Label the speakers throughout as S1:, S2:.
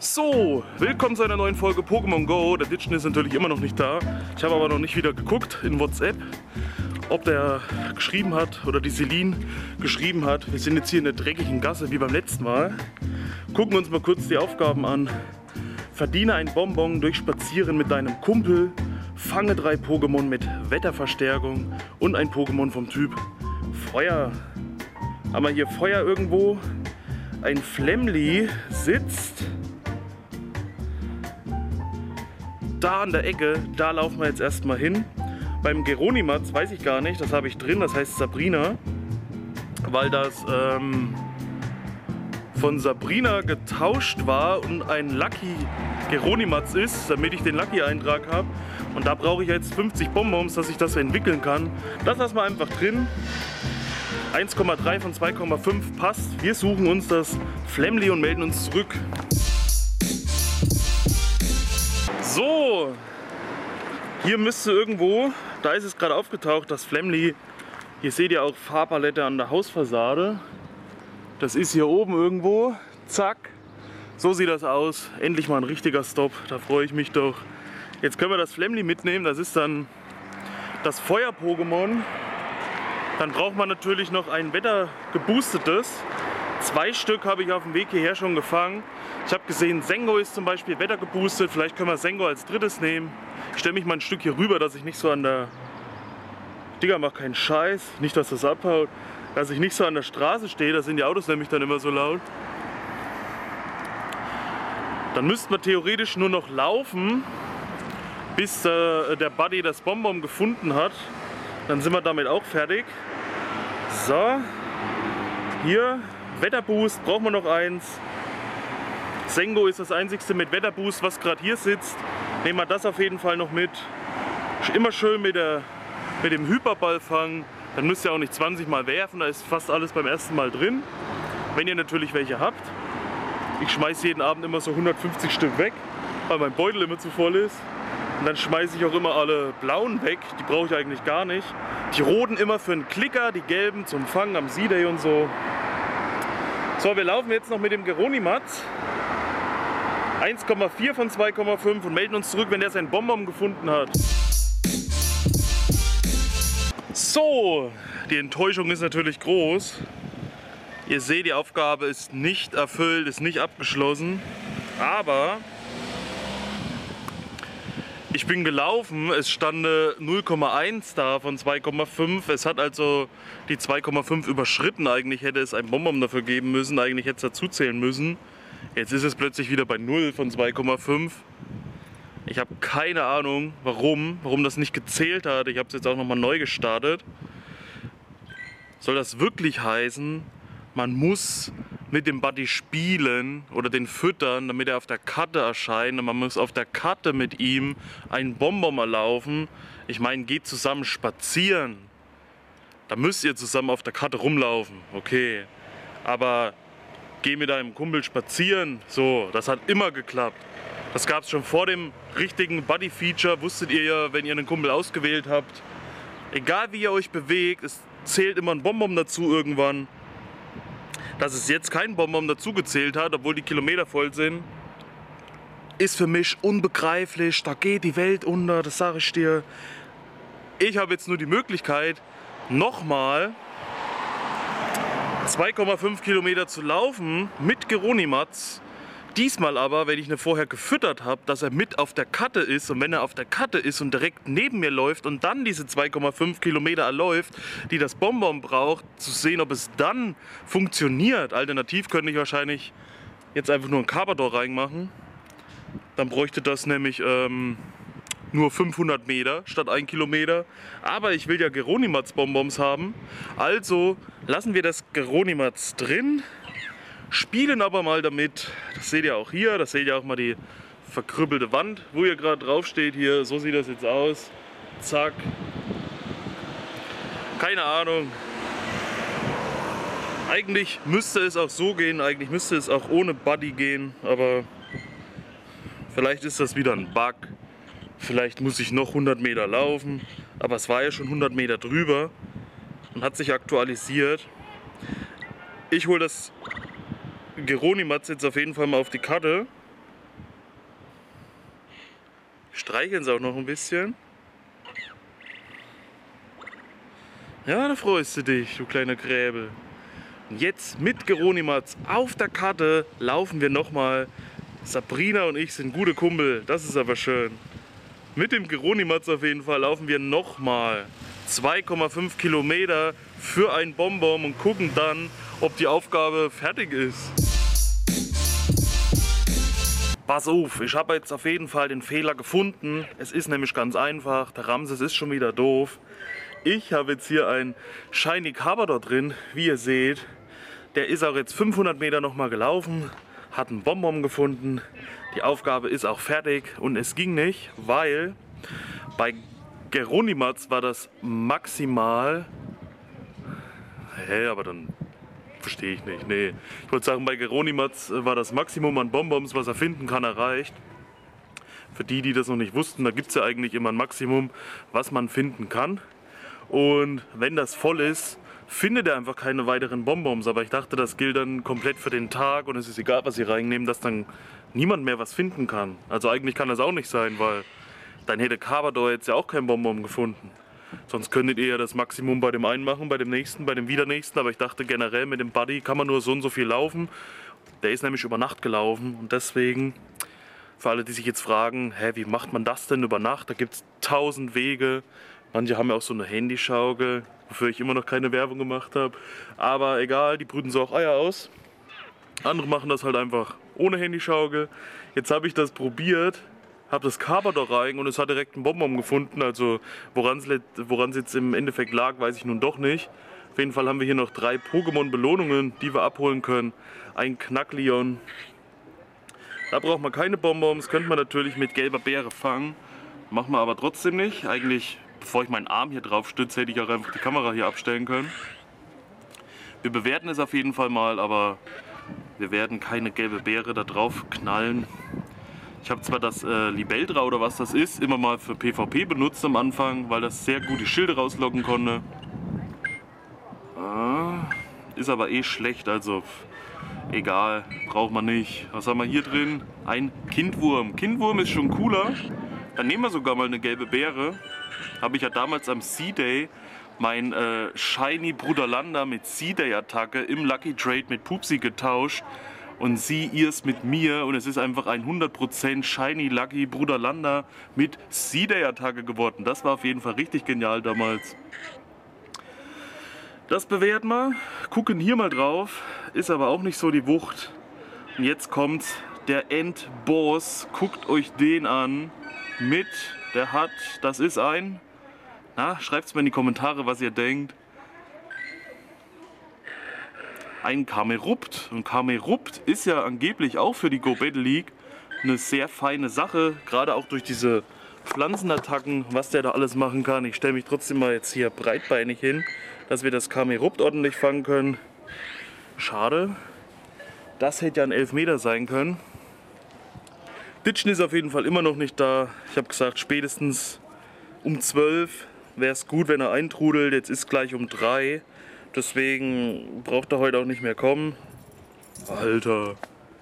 S1: So, willkommen zu einer neuen Folge Pokémon Go. Der Ditchen ist natürlich immer noch nicht da. Ich habe aber noch nicht wieder geguckt in WhatsApp, ob der geschrieben hat oder die Celine geschrieben hat. Wir sind jetzt hier in der dreckigen Gasse wie beim letzten Mal. Gucken uns mal kurz die Aufgaben an. Verdiene ein Bonbon durch Spazieren mit deinem Kumpel. Fange 3 Pokémon mit Wetterverstärkung und ein Pokémon vom Typ Feuer. Haben wir hier Feuer irgendwo? Ein Flemly sitzt da an der Ecke, da laufen wir jetzt erstmal hin. Beim Geronimatz weiß ich gar nicht, das habe ich drin, das heißt Sabrina, weil das von Sabrina getauscht war und ein Lucky Geronimatz ist, damit ich den Lucky-Eintrag habe. Und da brauche ich jetzt 50 Bonbons, dass ich das entwickeln kann. Das lassen wir einfach drin. 1,3 von 2,5 passt. Wir suchen uns das Flemly und melden uns zurück. So, hier müsste irgendwo, da ist es gerade aufgetaucht, das Flemly. Hier seht ihr auch Farbpalette an der Hausfassade. Das ist hier oben irgendwo. Zack. So sieht das aus. Endlich mal ein richtiger Stop. Da freue ich mich doch. Jetzt können wir das Flemly mitnehmen. Das ist dann das Feuer-Pokémon. Dann braucht man natürlich noch ein wettergeboostetes. 2 Stück habe ich auf dem Weg hierher schon gefangen. Ich habe gesehen, Sengo ist zum Beispiel wettergeboostet. Vielleicht können wir Sengo als drittes nehmen. Ich stelle mich mal ein Stück hier rüber, dass ich nicht so an der... Digga, mach keinen Scheiß. Nicht, dass das abhaut. Dass ich nicht so an der Straße stehe. Da sind die Autos nämlich dann immer so laut. Dann müsste man theoretisch nur noch laufen, bis der Buddy das Bonbon gefunden hat. Dann sind wir damit auch fertig. So. Hier. Wetterboost, brauchen wir noch eins. Sengo ist das einzigste mit Wetterboost, was gerade hier sitzt. Nehmen wir das auf jeden Fall noch mit. Immer schön mit dem Hyperball fangen. Dann müsst ihr auch nicht 20 Mal werfen, da ist fast alles beim ersten Mal drin. Wenn ihr natürlich welche habt. Ich schmeiße jeden Abend immer so 150 Stück weg, weil mein Beutel immer zu voll ist. Und dann schmeiße ich auch immer alle blauen weg, die brauche ich eigentlich gar nicht. Die roten immer für einen Klicker, die gelben zum Fangen am C-Day und so. So, wir laufen jetzt noch mit dem Geronimatz. 1,4 von 2,5 und melden uns zurück, wenn der sein Bonbon gefunden hat. So, die Enttäuschung ist natürlich groß. Ihr seht, die Aufgabe ist nicht erfüllt, ist nicht abgeschlossen. Aber ich bin gelaufen, es stand 0,1 da von 2,5. Es hat also die 2,5 überschritten. Eigentlich hätte es ein Bonbon dafür geben müssen, eigentlich hätte es dazu zählen müssen. Jetzt ist es plötzlich wieder bei 0 von 2,5. Ich habe keine Ahnung, warum das nicht gezählt hat. Ich habe es jetzt auch nochmal neu gestartet. Soll das wirklich heißen, man muss mit dem Buddy spielen oder den füttern, damit er auf der Karte erscheint. Und man muss auf der Karte mit ihm einen Bonbon erlaufen. Ich meine, geht zusammen spazieren. Da müsst ihr zusammen auf der Karte rumlaufen, okay. Aber geh mit deinem Kumpel spazieren, so, das hat immer geklappt. Das gab es schon vor dem richtigen Buddy-Feature, wusstet ihr ja, wenn ihr einen Kumpel ausgewählt habt. Egal wie ihr euch bewegt, es zählt immer ein Bonbon dazu irgendwann. Dass es jetzt kein Bonbon dazu gezählt hat, obwohl die Kilometer voll sind, ist für mich unbegreiflich. Da geht die Welt unter, das sage ich dir. Ich habe jetzt nur die Möglichkeit, nochmal 2,5 Kilometer zu laufen mit Geronimatz. Diesmal aber, wenn ich ihn vorher gefüttert habe, dass er mit auf der Karte ist. Und wenn er auf der Karte ist und direkt neben mir läuft und dann diese 2,5 Kilometer erläuft, die das Bonbon braucht, zu sehen, ob es dann funktioniert. Alternativ könnte ich wahrscheinlich jetzt einfach nur einen Carpador reinmachen. Dann bräuchte das nämlich nur 500 Meter statt 1 Kilometer. Aber ich will ja Geronimatz-Bonbons haben. Also lassen wir das Geronimatz drin. Spielen aber mal damit, das seht ihr auch hier, das seht ihr auch mal die verkrüppelte Wand, wo ihr gerade drauf steht hier, so sieht das jetzt aus, zack, keine Ahnung, eigentlich müsste es auch so gehen, eigentlich müsste es auch ohne Buddy gehen, aber vielleicht ist das wieder ein Bug, vielleicht muss ich noch 100 Meter laufen, aber es war ja schon 100 Meter drüber und hat sich aktualisiert. Ich hole das Geronimatz jetzt auf jeden Fall mal auf die Karte. Streicheln sie auch noch ein bisschen. Ja, da freust du dich, du kleiner Gräbel. Und jetzt mit Geronimatz auf der Karte laufen wir nochmal. Sabrina und ich sind gute Kumpel, das ist aber schön. Mit dem Geronimatz auf jeden Fall laufen wir nochmal 2,5 Kilometer für ein Bonbon und gucken dann, ob die Aufgabe fertig ist. Pass auf, ich habe jetzt auf jeden Fall den Fehler gefunden. Es ist nämlich ganz einfach, der Ramses ist schon wieder doof. Ich habe jetzt hier ein Shiny Carpador drin, wie ihr seht. Der ist auch jetzt 500 Meter nochmal gelaufen, hat einen Bonbon gefunden. Die Aufgabe ist auch fertig und es ging nicht, weil bei Geronimatz war das maximal... Hä, aber dann verstehe ich nicht. Nee, ich wollte sagen, bei Geronimatz war das Maximum an Bonbons, was er finden kann, erreicht. Für die, die das noch nicht wussten, da gibt es ja eigentlich immer ein Maximum, was man finden kann. Und wenn das voll ist, findet er einfach keine weiteren Bonbons. Aber ich dachte, das gilt dann komplett für den Tag und es ist egal, was sie reinnehmen, dass dann niemand mehr was finden kann. Also eigentlich kann das auch nicht sein, weil dann hätte Carpador jetzt ja auch kein Bonbon gefunden. Sonst könntet ihr ja das Maximum bei dem einen machen, bei dem nächsten, bei dem wieder nächsten. Aber ich dachte generell, mit dem Buddy kann man nur so und so viel laufen. Der ist nämlich über Nacht gelaufen und deswegen, für alle, die sich jetzt fragen, hä, wie macht man das denn über Nacht? Da gibt es 1000 Wege. Manche haben ja auch so eine Handyschaukel, wofür ich immer noch keine Werbung gemacht habe. Aber egal, die brüten so auch Eier aus. Andere machen das halt einfach ohne Handyschaukel. Jetzt habe ich das probiert, habe das Carpador rein und es hat direkt einen Bonbon gefunden. Also woran es jetzt im Endeffekt lag, weiß ich nun doch nicht. Auf jeden Fall haben wir hier noch 3 Pokémon-Belohnungen, die wir abholen können. Ein Knackleon. Da braucht man keine Bonbons, könnte man natürlich mit gelber Beere fangen. Machen wir aber trotzdem nicht. Eigentlich, bevor ich meinen Arm hier drauf stütze, hätte ich auch einfach die Kamera hier abstellen können. Wir bewerten es auf jeden Fall mal, aber wir werden keine gelbe Beere da drauf knallen. Ich habe zwar das Libeldra oder was das ist, immer mal für PvP benutzt am Anfang, weil das sehr gut die Schilde rauslocken konnte. Ist aber eh schlecht, also egal, braucht man nicht. Was haben wir hier drin? Ein Kindwurm. Kindwurm ist schon cooler. Dann nehmen wir sogar mal eine gelbe Beere. Habe ich ja damals am C-Day mein Shiny Bruderlanda mit C-Day-Attacke im Lucky Trade mit Pupsi getauscht. Und sie ihrs mit mir und es ist einfach ein 100% Shiny Lucky Bruderlanda mit C-Day-Attacke geworden. Das war auf jeden Fall richtig genial damals. Das bewerten wir, gucken hier mal drauf, ist aber auch nicht so die Wucht. Und jetzt kommt der Endboss, guckt euch den an, das ist ein, schreibt es mir in die Kommentare, was ihr denkt. Ein Camerupt. Und Camerupt ist ja angeblich auch für die Go Battle League eine sehr feine Sache, gerade auch durch diese Pflanzenattacken, was der da alles machen kann. Ich stelle mich trotzdem mal jetzt hier breitbeinig hin, dass wir das Camerupt ordentlich fangen können. Schade. Das hätte ja ein Elfmeter sein können. Ditchen ist auf jeden Fall immer noch nicht da. Ich habe gesagt, spätestens um 12 wäre es gut, wenn er eintrudelt. Jetzt ist gleich um 3. Deswegen braucht er heute auch nicht mehr kommen. Alter.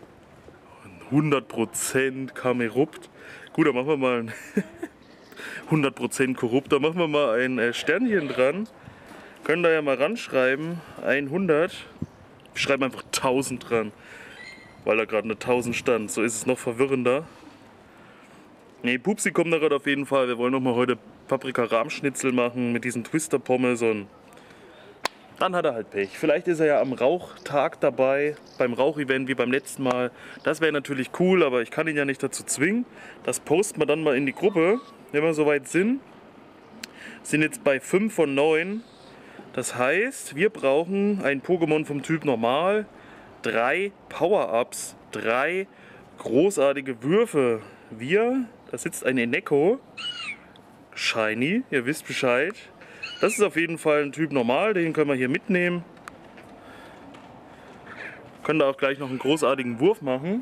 S1: 100% Camerupt. Gut, dann machen wir mal ein 100% korrupt. Da machen wir mal ein Sternchen dran. Können da ja mal ranschreiben. 100. Wir schreiben einfach 1000 dran. Weil da gerade eine 1000 stand. So ist es noch verwirrender. Ne, Pupsi kommt da gerade auf jeden Fall. Wir wollen noch mal heute Paprika-Rahmschnitzel machen mit diesen Twister-Pommes und dann hat er halt Pech. Vielleicht ist er ja am Rauchtag dabei, beim Rauchevent wie beim letzten Mal. Das wäre natürlich cool, aber ich kann ihn ja nicht dazu zwingen. Das posten wir dann mal in die Gruppe, wenn wir soweit sind. Sind jetzt bei 5 von 9. Das heißt, wir brauchen ein Pokémon vom Typ Normal, 3 Power-Ups, 3 großartige Würfe. Da sitzt ein Eneko, Shiny, ihr wisst Bescheid. Das ist auf jeden Fall ein Typ Normal, den können wir hier mitnehmen. Können da auch gleich noch einen großartigen Wurf machen.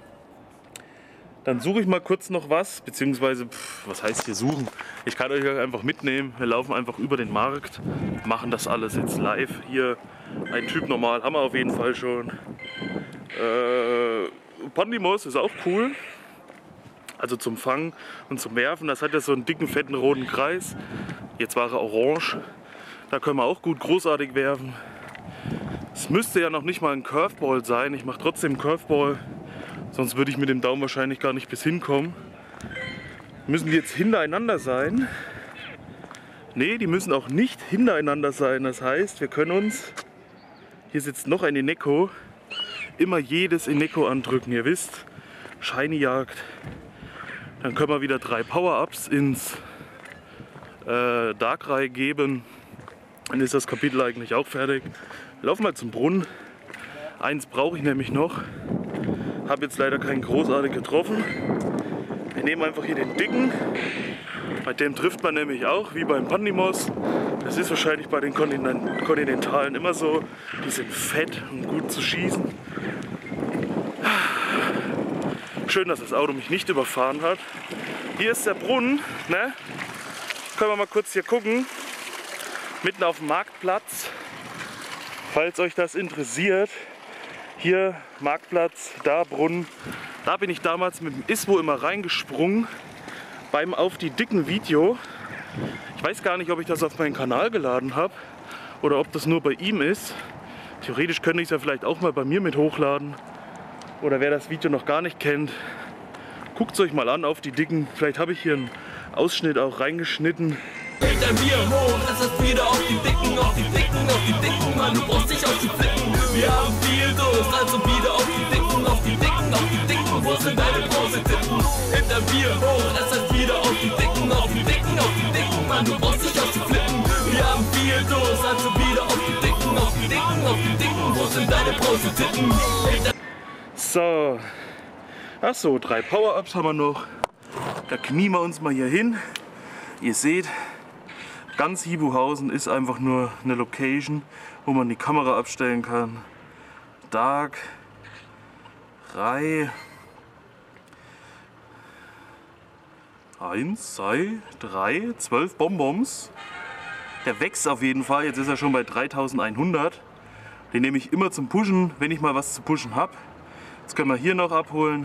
S1: Dann suche ich mal kurz noch was, beziehungsweise, was heißt hier suchen? Ich kann euch einfach mitnehmen. Wir laufen einfach über den Markt, machen das alles jetzt live. Hier ein Typ Normal haben wir auf jeden Fall schon. Pandimos ist auch cool. Also zum Fangen und zum Werfen. Das hat ja so einen dicken, fetten, roten Kreis. Jetzt war er orange. Da können wir auch gut großartig werfen. Es müsste ja noch nicht mal ein Curveball sein. Ich mache trotzdem Curveball. Sonst würde ich mit dem Daumen wahrscheinlich gar nicht bis hinkommen. Müssen die jetzt hintereinander sein? Ne, die müssen auch nicht hintereinander sein. Das heißt, wir können uns, hier sitzt noch ein Ineko, immer jedes Ineko andrücken. Ihr wisst, Shiny-Jagd. Dann können wir wieder 3 Power-Ups ins Darkrai geben. Dann ist das Kapitel eigentlich auch fertig. Wir laufen mal zum Brunnen. Eins brauche ich nämlich noch. Habe jetzt leider keinen großartig getroffen. Wir nehmen einfach hier den dicken. Bei dem trifft man nämlich auch, wie beim Pandimos. Das ist wahrscheinlich bei den Kontinentalen immer so. Die sind fett und gut zu schießen. Schön, dass das Auto mich nicht überfahren hat. Hier ist der Brunnen, ne? Können wir mal kurz hier gucken. Mitten auf dem Marktplatz. Falls euch das interessiert. Hier Marktplatz, da Brunnen. Da bin ich damals mit dem Ismo immer reingesprungen. Beim Auf die Dicken Video. Ich weiß gar nicht, ob ich das auf meinen Kanal geladen habe. Oder ob das nur bei ihm ist. Theoretisch könnte ich es ja vielleicht auch mal bei mir mit hochladen. Oder wer das Video noch gar nicht kennt, guckt es euch mal an, Auf die Dicken. Vielleicht habe ich hier einen Ausschnitt auch reingeschnitten.
S2: Hinter mir hoch, es ist wieder auf die Dicken, auf die Dicken, auf die Dicken, Mann, du brauchst dich auszuflicken. Wir haben viel Durst, also wieder auf die Dicken, auf die Dicken, auf die Dicken, wo sind deine Brause-Titten? Hinter mir hoch, es ist wieder auf die Dicken, auf die Dicken, auf die Dicken, Mann, du brauchst dich auszuflicken. Wir haben viel Durst, also wieder auf die Dicken, auf die Dicken, auf die Dicken, wo sind deine Brause-Titten?
S1: So, ach so, 3 Power-Ups haben wir noch. Da knien wir uns mal hier hin. Ihr seht, ganz Hibuhausen ist einfach nur eine Location, wo man die Kamera abstellen kann. Dark, Reihe 1, 2, 3, 12 Bonbons. Der wächst auf jeden Fall, jetzt ist er schon bei 3100. Den nehme ich immer zum Pushen, wenn ich mal was zu pushen habe. Jetzt können wir hier noch abholen.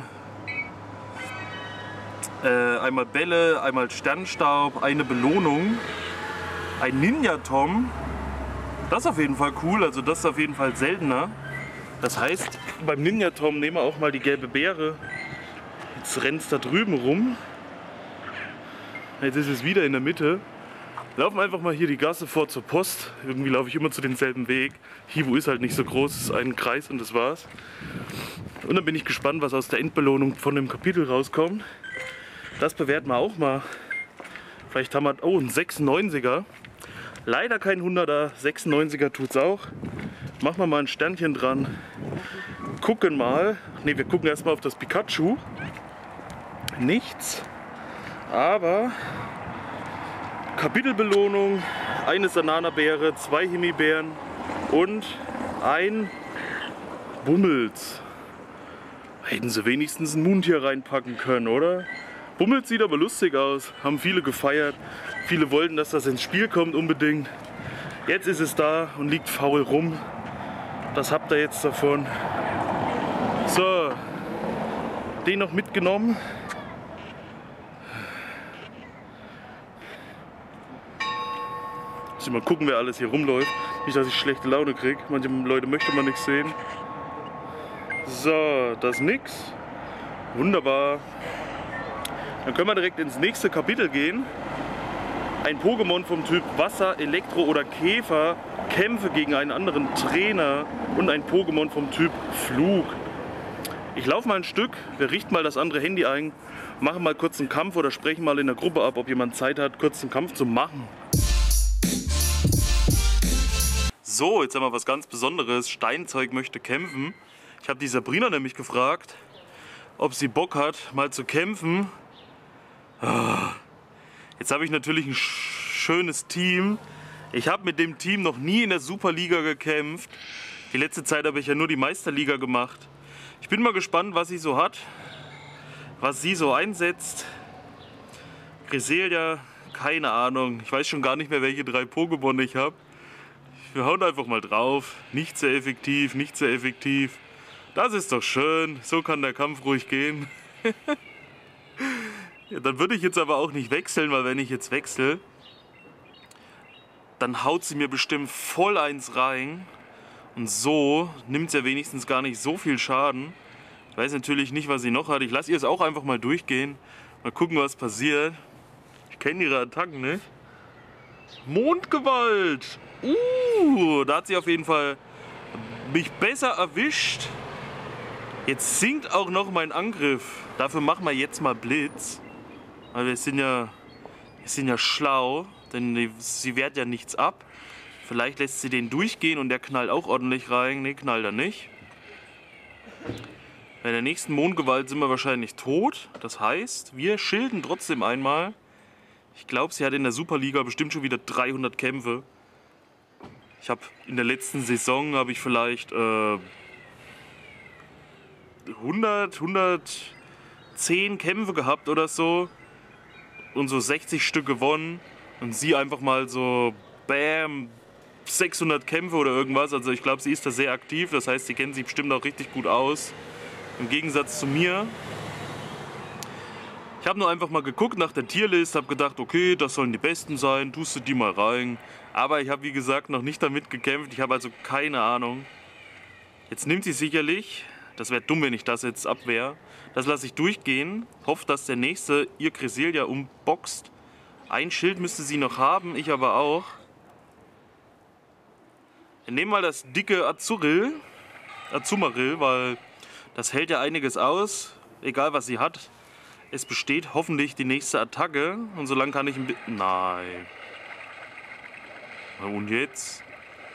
S1: Einmal Bälle, einmal Sternstaub, eine Belohnung. Ein Ninja-Tom. Das ist auf jeden Fall cool, also das ist auf jeden Fall seltener. Das heißt, beim Ninja-Tom nehmen wir auch mal die gelbe Beere. Jetzt rennt es da drüben rum. Jetzt ist es wieder in der Mitte. Wir laufen einfach mal hier die Gasse vor zur Post. Irgendwie laufe ich immer zu denselben Weg. Hibu ist halt nicht so groß, es ist ein Kreis und das war's. Und dann bin ich gespannt, was aus der Endbelohnung von dem Kapitel rauskommt. Das bewerten wir auch mal. Vielleicht haben wir, oh, ein 96er. Leider kein 100er, 96er tut's auch. Machen wir mal ein Sternchen dran. Gucken mal. Ne, wir gucken erstmal auf das Pikachu. Nichts. Aber Kapitelbelohnung, eine Sanana-Beere, 2 Himbeeren und ein Bummels. Hätten sie wenigstens ein Mundtier reinpacken können, oder? Bummels sieht aber lustig aus, haben viele gefeiert. Viele wollten, dass das ins Spiel kommt unbedingt. Jetzt ist es da und liegt faul rum. Das habt ihr jetzt davon. So, den noch mitgenommen. Mal gucken, wer alles hier rumläuft. Nicht, dass ich schlechte Laune kriege. Manche Leute möchte man nicht sehen. So, das ist nix. Wunderbar. Dann können wir direkt ins nächste Kapitel gehen. Ein Pokémon vom Typ Wasser, Elektro oder Käfer kämpfe gegen einen anderen Trainer und ein Pokémon vom Typ Flug. Ich laufe mal ein Stück, wir richten mal das andere Handy ein, machen mal kurz einen Kampf oder sprechen mal in der Gruppe ab, ob jemand Zeit hat, kurz einen Kampf zu machen. So, jetzt haben wir was ganz Besonderes. Steinzeug möchte kämpfen. Ich habe die Sabrina nämlich gefragt, ob sie Bock hat, mal zu kämpfen. Jetzt habe ich natürlich ein schönes Team. Ich habe mit dem Team noch nie in der Superliga gekämpft. Die letzte Zeit habe ich ja nur die Meisterliga gemacht. Ich bin mal gespannt, was sie so hat, was sie so einsetzt. Cresselia, keine Ahnung. Ich weiß schon gar nicht mehr, welche 3 Pokémon ich habe. Wir hauen einfach mal drauf. Nicht sehr effektiv, nicht sehr effektiv. Das ist doch schön. So kann der Kampf ruhig gehen. Ja, dann würde ich jetzt aber auch nicht wechseln, weil wenn ich jetzt wechsle, dann haut sie mir bestimmt voll eins rein. Und so nimmt sie ja wenigstens gar nicht so viel Schaden. Ich weiß natürlich nicht, was sie noch hat. Ich lasse ihr es auch einfach mal durchgehen. Mal gucken, was passiert. Ich kenne ihre Attacken nicht. Mondgewalt! Da hat sie auf jeden Fall mich besser erwischt. Jetzt sinkt auch noch mein Angriff. Dafür machen wir jetzt mal Blitz. Weil wir sind ja schlau. Denn sie wehrt ja nichts ab. Vielleicht lässt sie den durchgehen und der knallt auch ordentlich rein. Ne, knallt er nicht. Bei der nächsten Mondgewalt sind wir wahrscheinlich tot. Das heißt, wir schilden trotzdem einmal. Ich glaube, sie hat in der Superliga bestimmt schon wieder 300 Kämpfe. Ich habe in der letzten Saison habe ich vielleicht 110 Kämpfe gehabt oder so. Und so 60 Stück gewonnen. Und sie einfach mal so, bam, 600 Kämpfe oder irgendwas. Also ich glaube, sie ist da sehr aktiv. Das heißt, sie kennt sich bestimmt auch richtig gut aus. Im Gegensatz zu mir. Ich habe nur einfach mal geguckt nach der Tierlist, habe gedacht, okay, das sollen die Besten sein, tust du die mal rein. Aber ich habe, wie gesagt, noch nicht damit gekämpft. Ich habe also keine Ahnung. Jetzt nimmt sie sicherlich, das wäre dumm, wenn ich das jetzt abwehre. Das lasse ich durchgehen. Hoffe, dass der nächste ihr Cresselia umboxt. Ein Schild müsste sie noch haben, ich aber auch. Wir nehmen mal das dicke Azumarill, weil das hält ja einiges aus, egal was sie hat. Es besteht hoffentlich die nächste Attacke und solange kann ich ein bisschen... Nein. Und jetzt?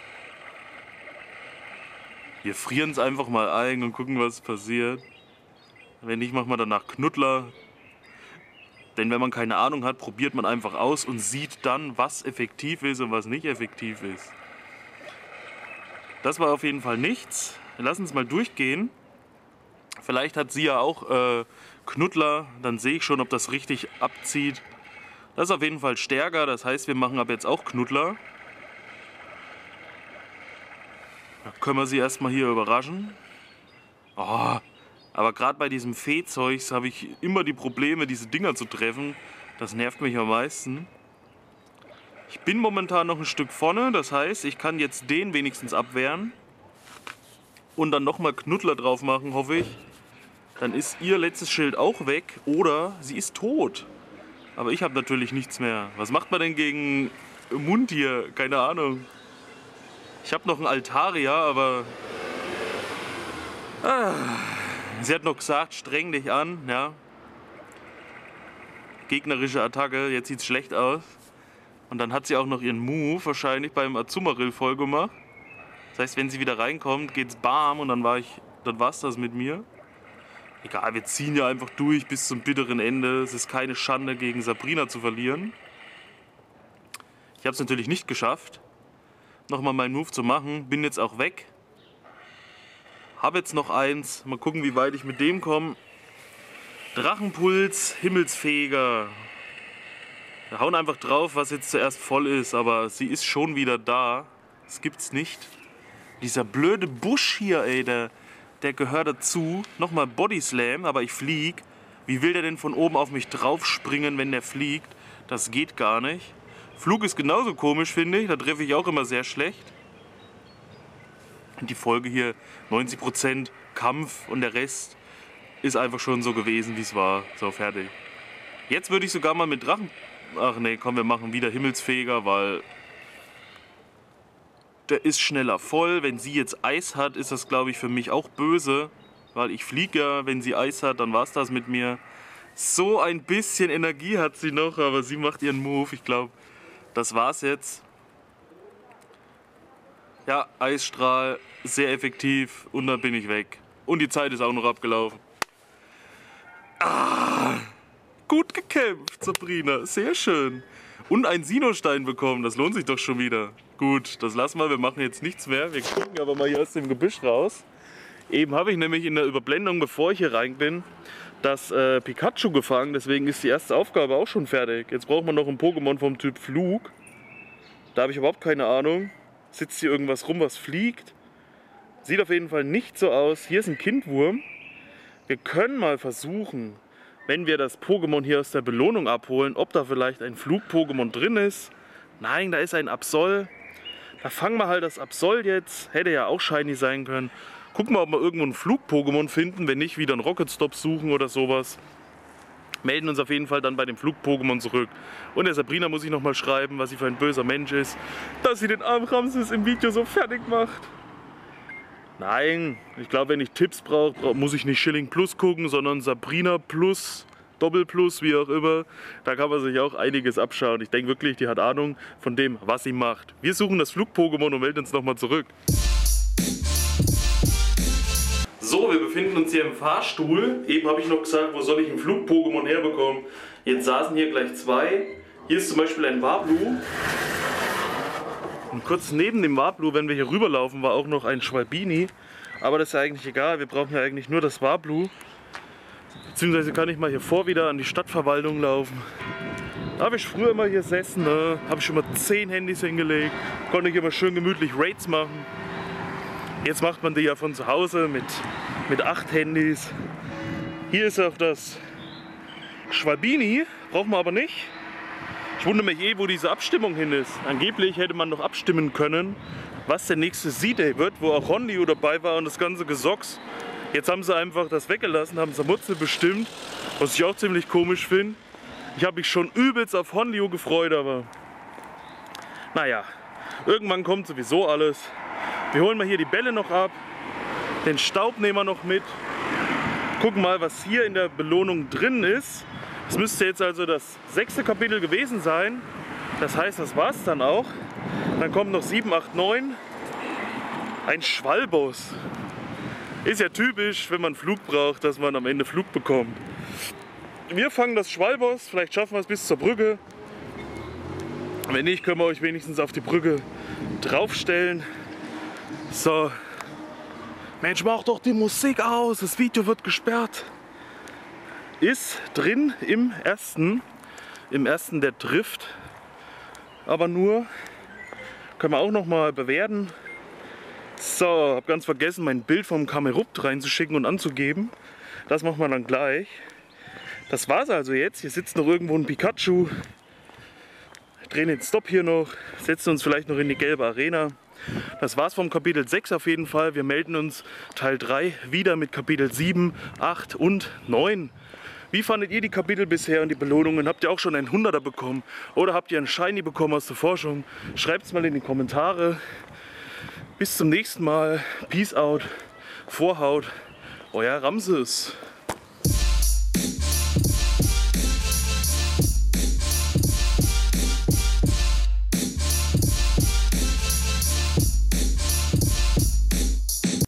S1: Wir frieren es einfach mal ein und gucken, was passiert. Wenn nicht, machen wir danach Knuddler. Denn wenn man keine Ahnung hat, probiert man einfach aus und sieht dann, was effektiv ist und was nicht effektiv ist. Das war auf jeden Fall nichts. Wir lassen es mal durchgehen. Vielleicht hat sie ja auch Knuddler. Dann sehe ich schon, ob das richtig abzieht. Das ist auf jeden Fall stärker. Das heißt, wir machen ab jetzt auch Knuddler. Da können wir sie erstmal hier überraschen. Oh, aber gerade bei diesem Fee-Zeugs habe ich immer die Probleme, diese Dinger zu treffen. Das nervt mich am meisten. Ich bin momentan noch ein Stück vorne. Das heißt, ich kann jetzt den wenigstens abwehren. Und dann nochmal Knuddler drauf machen, hoffe ich. Dann ist ihr letztes Schild auch weg. Oder sie ist tot. Aber ich habe natürlich nichts mehr. Was macht man denn gegen Mundtier? Keine Ahnung. Ich habe noch einen Altaria, aber... Sie hat noch gesagt, streng dich an. Ja. Gegnerische Attacke, jetzt sieht es schlecht aus. Und dann hat sie auch noch ihren Move wahrscheinlich beim Azumarill voll gemacht. Das heißt, wenn sie wieder reinkommt, geht's bam und dann war's das mit mir. Egal, wir ziehen ja einfach durch bis zum bitteren Ende. Es ist keine Schande, gegen Sabrina zu verlieren. Ich habe es natürlich nicht geschafft, nochmal meinen Move zu machen. Bin jetzt auch weg. Habe jetzt noch eins. Mal gucken, wie weit ich mit dem komme. Drachenpuls, Himmelsfeger. Wir hauen einfach drauf, was jetzt zuerst voll ist. Aber sie ist schon wieder da. Das gibt's nicht. Dieser blöde Busch hier, ey, der gehört dazu. Nochmal Bodyslam, aber ich flieg. Wie will der denn von oben auf mich drauf springen, wenn der fliegt? Das geht gar nicht. Flug ist genauso komisch, finde ich. Da treffe ich auch immer sehr schlecht. Die Folge hier 90% Kampf und der Rest ist einfach schon so gewesen, wie es war. So, fertig. Jetzt würde ich sogar mal mit Drachen... Ach nee, komm, wir machen wieder Himmelsfeger, weil... Der ist schneller voll. Wenn sie jetzt Eis hat, ist das, glaube ich, für mich auch böse. Weil ich fliege ja, wenn sie Eis hat, dann war es das mit mir. So ein bisschen Energie hat sie noch, aber sie macht ihren Move. Ich glaube, das war's jetzt. Ja, Eisstrahl, sehr effektiv und dann bin ich weg. Und die Zeit ist auch noch abgelaufen. Gut gekämpft, Sabrina, sehr schön. Und einen Sinostein bekommen, das lohnt sich doch schon wieder. Gut, das lassen wir machen jetzt nichts mehr. Wir gucken aber mal hier aus dem Gebüsch raus. Eben habe ich nämlich in der Überblendung, bevor ich hier rein bin, das Pikachu gefangen. Deswegen ist die erste Aufgabe auch schon fertig. Jetzt braucht man noch ein Pokémon vom Typ Flug. Da habe ich überhaupt keine Ahnung. Sitzt hier irgendwas rum, was fliegt? Sieht auf jeden Fall nicht so aus. Hier ist ein Kindwurm. Wir können mal versuchen, wenn wir das Pokémon hier aus der Belohnung abholen, ob da vielleicht ein Flug-Pokémon drin ist. Nein, da ist ein Absol. Da fangen wir halt das Absol jetzt. Hätte ja auch shiny sein können. Gucken wir, ob wir irgendwo ein Flug-Pokémon finden. Wenn nicht, wieder einen Rocket-Stop suchen oder sowas. Melden uns auf jeden Fall dann bei dem Flug-Pokémon zurück. Und der Sabrina muss ich nochmal schreiben, was sie für ein böser Mensch ist, dass sie den armen Ramses im Video so fertig macht. Nein, ich glaube, wenn ich Tipps brauche, muss ich nicht Schilling Plus gucken, sondern Sabrina Plus, Doppel Plus, wie auch immer. Da kann man sich auch einiges abschauen. Ich denke wirklich, die hat Ahnung von dem, was sie macht. Wir suchen das Flug-Pokémon und melden uns nochmal zurück. So, wir befinden uns hier im Fahrstuhl. Eben habe ich noch gesagt, wo soll ich ein Flug-Pokémon herbekommen. Jetzt saßen hier gleich zwei. Hier ist zum Beispiel ein Wablu. Und kurz neben dem Wablu, wenn wir hier rüberlaufen, war auch noch ein Schwalbini. Aber das ist ja eigentlich egal, wir brauchen ja eigentlich nur das Wablu. Beziehungsweise kann ich mal hier vor wieder an die Stadtverwaltung laufen. Da habe ich früher immer hier gesessen, ne? Habe ich schon mal 10 Handys hingelegt. Konnte ich immer schön gemütlich Raids machen. Jetzt macht man die ja von zu Hause mit 8 Handys. Hier ist auch das Schwalbini, braucht man aber nicht. Ich wundere mich wo diese Abstimmung hin ist. Angeblich hätte man noch abstimmen können, was der nächste Z-Day wird, wo auch Honlio dabei war und das ganze Gesocks. Jetzt haben sie einfach das weggelassen, haben Samutze bestimmt, was ich auch ziemlich komisch finde. Ich habe mich schon übelst auf Honlio gefreut, aber naja, irgendwann kommt sowieso alles. Wir holen mal hier die Bälle noch ab, den Staub nehmen wir noch mit, gucken mal, was hier in der Belohnung drin ist. Es müsste jetzt also das 6. Kapitel gewesen sein. Das heißt, das war es dann auch. Dann kommt noch 7, 8, 9. Ein Schwalboss. Ist ja typisch, wenn man Flug braucht, dass man am Ende Flug bekommt. Wir fangen das Schwalboss. Vielleicht schaffen wir es bis zur Brücke. Wenn nicht, können wir euch wenigstens auf die Brücke draufstellen. So. Mensch, mach doch die Musik aus. Das Video wird gesperrt. Ist drin im ersten der Drift, aber nur, können wir auch noch mal bewerten. So, habe ganz vergessen, mein Bild vom Camerupt reinzuschicken und anzugeben. Das machen wir dann gleich. Das war's also jetzt. Hier sitzt noch irgendwo ein Pikachu. Wir drehen den Stop hier noch, setzen uns vielleicht noch in die gelbe Arena. Das war's vom Kapitel 6 auf jeden Fall. Wir melden uns Teil 3 wieder mit Kapitel 7, 8 und 9. Wie fandet ihr die Kapitel bisher und die Belohnungen? Habt ihr auch schon einen 100er bekommen? Oder habt ihr einen Shiny bekommen aus der Forschung? Schreibt es mal in die Kommentare. Bis zum nächsten Mal. Peace out. Vorhaut. Euer Ramses.